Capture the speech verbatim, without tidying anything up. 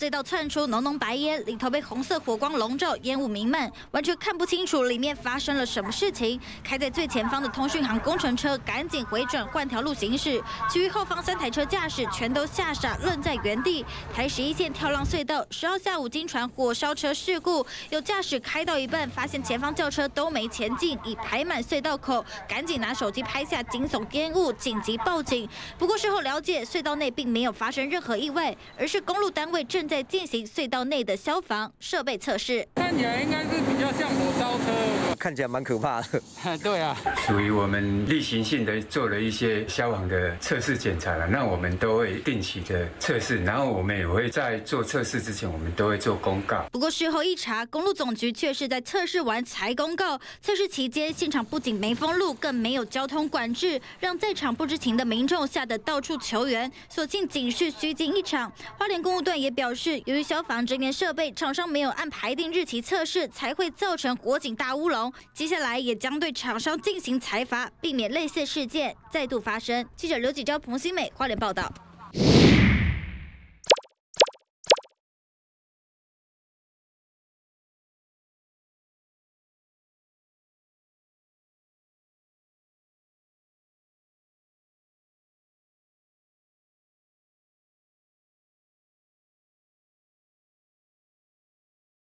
隧道窜出浓浓白烟，里头被红色火光笼罩，烟雾弥漫，完全看不清楚里面发生了什么事情。开在最前方的通讯行工程车赶紧回转换条路行驶，其余后方三台车驾驶全都吓傻，愣在原地。台十一线跳浪隧道十号下午经传火烧车事故，有驾驶开到一半，发现前方轿车都没前进，已排满隧道口，赶紧拿手机拍下惊悚烟雾，紧急报警。不过事后了解，隧道内并没有发生任何意外，而是公路单位正在进行隧道内的消防设备测试。 看起来应该是比较像火烧车， 看起来蛮可怕的。 对啊， 属于我们例行性的做了一些消防的测试检查了，那我们都会定期的测试，然后我们也会在做测试之前，我们都会做公告。 不过事后一查，公路总局却是在测试完才公告。测试期间，现场不仅没封路，更没有交通管制，让在场不知情的民众吓得到处求援，所幸仅是虚惊一场。花莲公务段也表示，由于消防这边设备厂商没有按排定日期测试，才会造成火警大乌龙。接下来也将对厂商进行裁罚，避免类似事件再度发生。记者刘启昭、彭新美花莲报道。